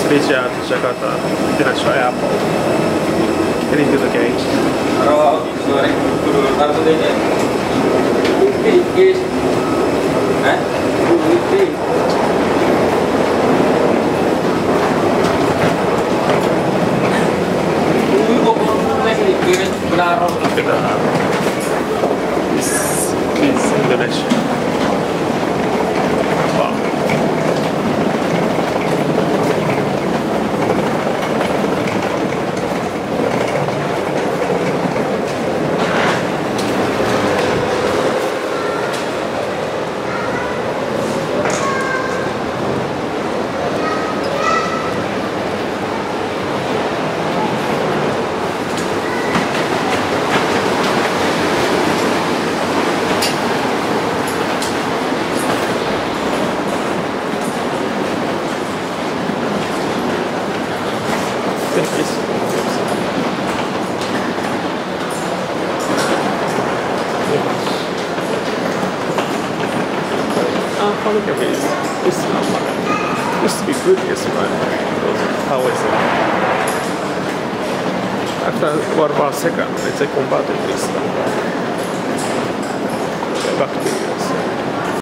reach out to Jakarta International Airport. Heading to the gate. This is Indonesia. Wow. Look at this. It's not bad. Used to be good, yes, right? How is it? After what about second? Let's say converted this. Back to